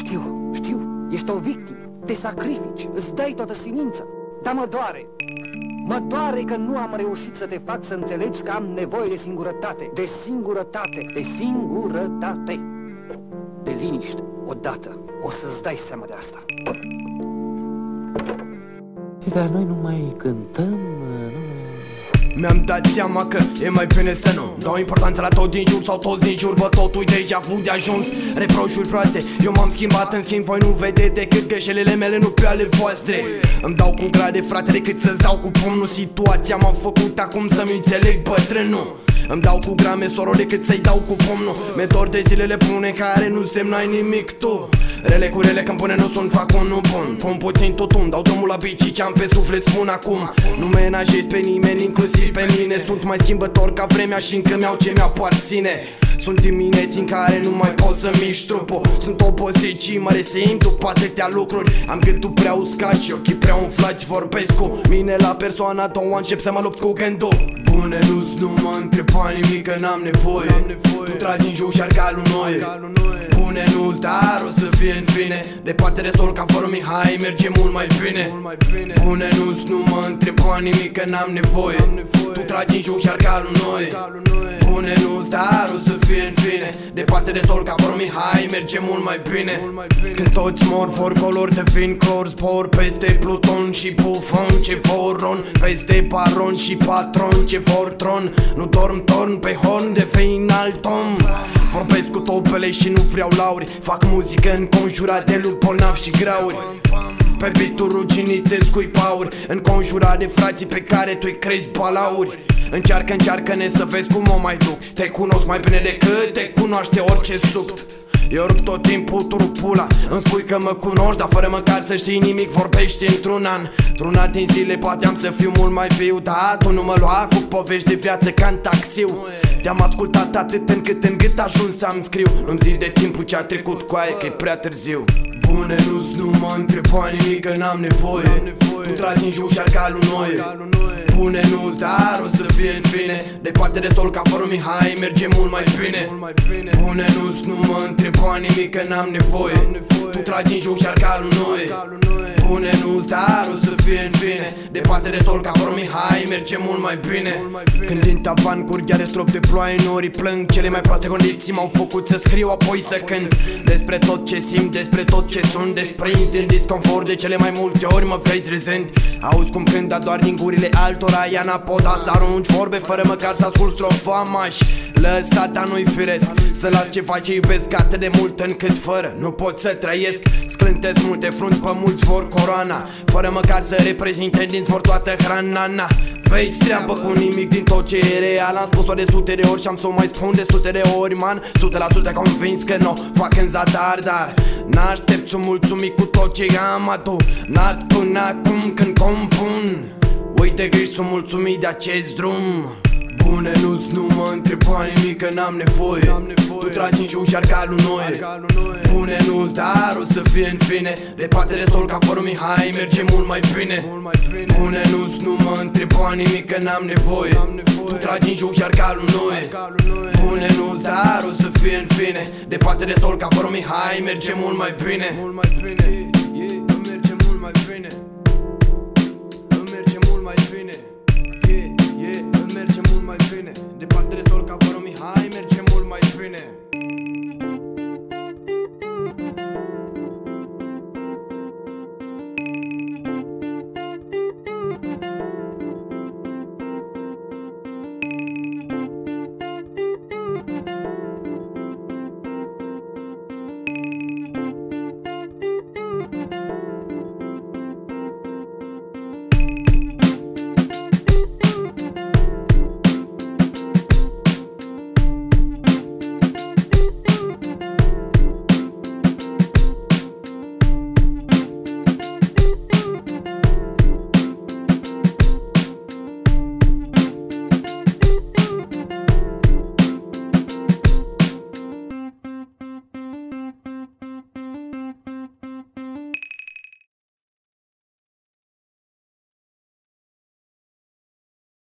Știu, ești o victimă, te sacrifici, îți dai toată silința. Dar mă doare. Mă doare că nu am reușit să te fac să înțelegi că am nevoie de singurătate. De singurătate, de singurătate. De liniște, odată. O să-ți dai seama de asta. Dar noi nu mai cântăm, nu... Mi-am dat seama că e mai bine să nu dau importanță la tot din jur sau toți din jur. Bă, totul deja vu de ajuns. Reproșuri proaste, eu m-am schimbat, în schimb voi nu vedeți decât greșelile mele, nu pe ale voastre. Îmi dau cu grade, frate, decât să-ți dau cu pumnul. Situația m-a făcut acum să-mi înțeleg bătrânul. Îmi dau cu grame, soro, decât să-i dau cu pumnul. Mi-e dor de zilele bune care nu semnai nimic tu. Rele cu rele când pune nu sunt, fac unul bun. Pun puțin tutun, dau drumul la bici, ce-am pe suflet spun acum. Nu menajez pe nimeni, inclusiv pe mine. Sunt mai schimbător ca vremea și încă mi-au ce mi-aparține. Sunt dimineți în care nu mai pot să mișc trupul. Sunt obosit și mă resimt după atâtea lucruri. Am gâtul prea uscat și ochii prea umflați. Vorbesc cu mine la persoana a doua, încep să mă lupt cu gândul. Bune, nu mă întreba nimic, că n-am nevoie. Tu tragi în jur și argalul noi. Bune, nu-ți, dar o să fie în fine. Departe de stol ca fără Mihai, merge mult mai bine. Bune, nu mă întreba nimic, că n-am nevoie. Tu tragi în jur și argalul noi. Bune, nu-ți, dar o să fie în fine. Departe de stol ca fără Mihai, merge mult mai bine. Când toți mor, vor colori devin clor. Zbor peste Pluton și Bufon, ce vor ron. Peste baron și patron, ce vor tron. Nu dorm torn pe horn, devin alt om. Vorbesc cu topele și nu vreau lauri. Fac muzică înconjurat de lupi bolnavi și grauri. Pe beat-uri ruginite scui pauri, înconjurat de frații pe care tu-i crezi balauri. Încearcă-ne să vezi cum o mai duc. Te cunosc mai bine decât te cunoaște orice suct. Eu rup tot timpul tu pula. Îmi spui că mă cunoști, dar fără măcar să știi nimic vorbești într-un an. Într-una din zile poate am să fiu mult mai viu, dar tu nu mă lua cu povești de viață ca în taxiu. Te-am ascultat atât încât în gât ajuns să-mi scriu. Nu-mi zi de timpul ce-a trecut cu aia, că-i prea târziu. Bune, nu mă întreba nimic, că n-am nevoie. Tu tragi în jur și argalul noi. Bune, nu-ți, dar o să fie în fine. Departe de stol ca fără Mihai, merge mult mai bine. Bune, nu mă întreba nimic, că n-am nevoie. Tu tragi în jur și argalul noi. Bune, nu-ți, dar o să fie în fine. Departe de stol ca fără Mihai, merge mult mai bine. Când din tavan curg iar strop de ploaie, norii plâng. Cele mai proaste condiții m-au făcut să scriu, apoi să cânt. Despre tot ce simt, despre tot ce sunt desprins din disconfort. De cele mai multe ori mă vezi râzând. Auzi cum cânt, dar doar din gurile altora. Ia n-apoda să arunci vorbe fără măcar să ascult strofa. M-aș lăsa, dar nu-i firesc să las ceva ce iubesc atât de mult încât fără nu pot să trăiesc. Sclântesc multe frunți, pe mulți vor coroana, fără măcar să reprezinte din vor toată hrana. Vei-ți treabă cu nimic din tot ce e real. Am spus-o de sute de ori și am să o mai spun de sute de ori, man. 100% convins că n-o fac în zadar, dar n-aștept să mulțumit cu tot ce am adunat până acum când compun. Uite că sunt mulțumit de acest drum. Bune, nu mă întreba nimic, că n-am nevoie. Tu tragi în jur și argalul noi. Bune, nu-ți, dar o să fie în fine. Departe de stol ca fără Mihai, merge mult mai bine. Bune, nu mă întreba nimic, că n-am nevoie. Tu tragi în jur și argalul noi. Bune, nu-ți, dar o să fie în fine. Departe de stol ca fără Mihai, merge mult mai bine. Îmi merge mult mai bine. Îmi merge mult mai bine. Îmi merge mult mai bine. Departe de stol ca fără Mihai, merge mult mai bine.